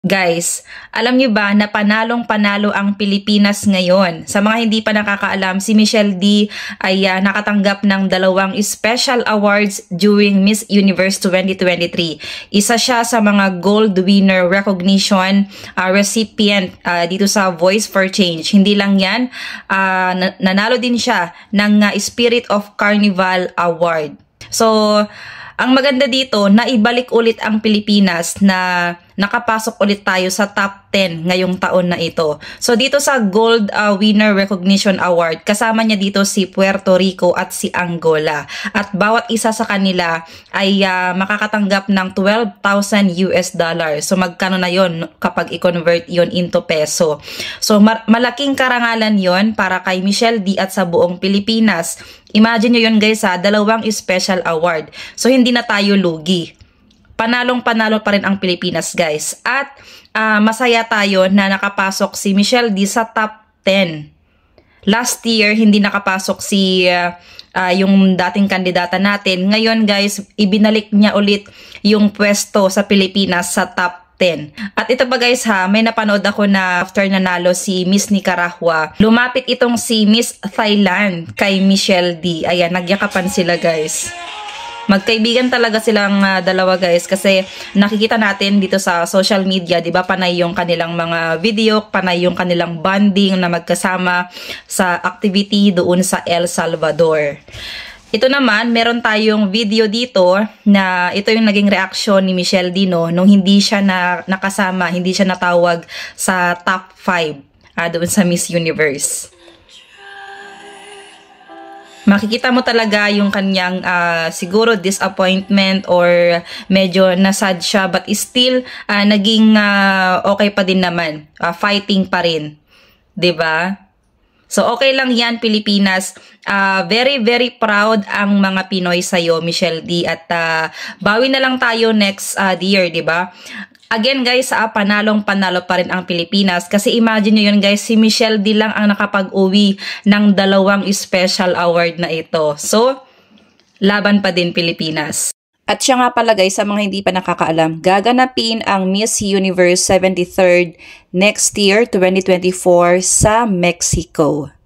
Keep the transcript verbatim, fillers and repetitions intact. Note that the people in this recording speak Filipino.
Guys, alam nyo ba na panalong-panalo ang Pilipinas ngayon? Sa mga hindi pa nakakaalam, si Michelle D ay uh, nakatanggap ng dalawang special awards during Miss Universe twenty twenty-three. Isa siya sa mga gold winner recognition uh, recipient uh, dito sa Voice for Change. Hindi lang yan, uh, nanalo din siya ng uh, Spirit of Carnival Award. So, ang maganda dito, naibalik ulit ang Pilipinas na nakapasok ulit tayo sa top ten ngayong taon na ito. So dito sa Gold uh, Winner Recognition Award, kasama niya dito si Puerto Rico at si Angola. At bawat isa sa kanila ay uh, makakatanggap ng twelve thousand U S dollars. So magkano na yon kapag i-convert yon into peso. So malaking karangalan yon para kay Michelle D at sa buong Pilipinas. Imagine nyo yun guys ha, dalawang special award. So hindi na tayo lugi. Panalong-panalo pa rin ang Pilipinas guys. At uh, masaya tayo na nakapasok si Michelle D sa top ten. Last year hindi nakapasok si uh, uh, yung dating kandidata natin. Ngayon guys, ibinalik niya ulit yung pwesto sa Pilipinas sa top ten. At ito ba guys ha, may napanood ako na after nanalo si Miss Nicaragua, lumapit itong si Miss Thailand kay Michelle D. Ayan, nagyakapan sila guys. Magkaibigan talaga silang uh, dalawa guys kasi nakikita natin dito sa social media, 'di ba, panay yung kanilang mga video, panay yung kanilang bonding na magkasama sa activity doon sa El Salvador. Ito naman, meron tayong video dito na ito yung naging reaksyon ni Michelle D no, nung hindi siya na, nakasama, hindi siya natawag sa top five uh, doon sa Miss Universe. Makikita mo talaga yung kanyang uh, siguro disappointment or medyo nasad siya, but still uh, naging uh, okay pa din naman, uh, fighting pa rin, 'di ba? So okay lang yan Pilipinas, uh, very very proud ang mga Pinoy sa'yo Michelle D at uh, bawi na lang tayo next uh, year, 'di ba? Again guys, uh, panalong panalo pa rin ang Pilipinas kasi imagine nyo yun guys, si Michelle D lang ang nakapag-uwi ng dalawang special award na ito. So laban pa din Pilipinas. At siya nga pala guys, sa mga hindi pa nakakaalam, gaganapin ang Miss Universe seventy-third next year, twenty twenty-four sa Mexico.